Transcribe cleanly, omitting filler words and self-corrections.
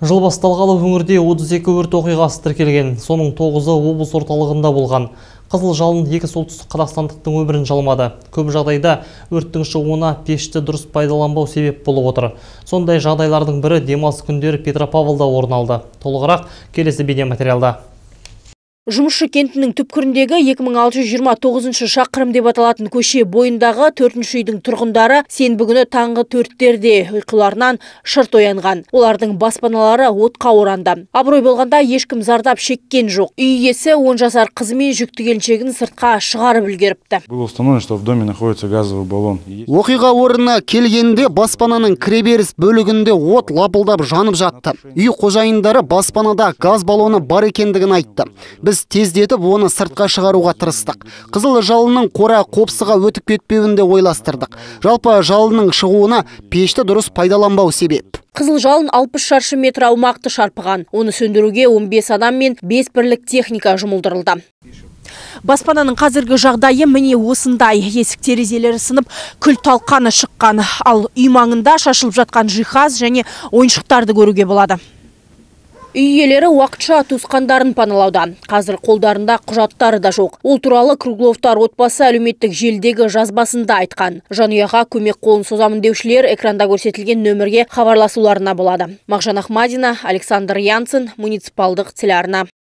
Жыл басталғалы өңірде 32 өрт оқиғасы тіркелген, соның 9-ы облыс орталығында болған. Қызыл жалын екі солтүстік қазақстандықтың өмірін жалмады. Көп жағдайда өрттің шығуына пешті дұрыс пайдаланбау себеп болып отыр. Сондай жағдайлардың бірі демалыс күндері Петропавлда орын алды. Толығырақ келесі бейнематериалда. Жұмысшы кентінің түпкіріндегі 2629 шақырым деп аталатын көше бойындағы 4-ші үйдің тұрғындары сенбі күні таңғы 4-терде ұйқыларынан шырт оянған. Олардың баспаналары отқа оранды. Абырой болғанда ешкім зардап шеккен жоқ. Үй иесі 10 жасар қызы мен жүкті келіншегін сыртқа шығарып үлгеріпті. Было установлено, что в доме находится газовый баллон. Оқиға орнына келгенде баспананың кіреберіс бөлігінде от лапылдап жанып жатты. Үй қожайындары баспанада газ баллоны бар екендігін айтты. Біз тездетіп оны сыртқа шығаруға тырыстық. Қызыл жалынның қора қопсыға өтіп кетпеуінде ойластырдық. Жалпы жалынның шығуына пешті дұрыс пайдаланбау себеп. Қызыл жалын 60 шаршы метр аумақты шарпыған. Оны сөндіруге 15 адам мен 5 бірлік техника жұмылдырылды. Баспананың қазіргі жағдайы міне осындай. Есік терезелері сынып, күл талқаны шыққан. Ал үй маңында шашылып жатқан жиһаз және ойыншықтарды көруге болады. Үй иелері уақытша туысқандарын паналауда. Қазір қолдарында құжаттары да жоқ. Ол туралы Кругловтар отбасы әлеуметтік желідегі жазбасында айтқан. Жанұяға көмек қолын созамын деушілер экранда көрсетілген нөмірге хабарласуларына болады. Мағжан Ахмадина, Александр Янсен, муниципалдық телеарна.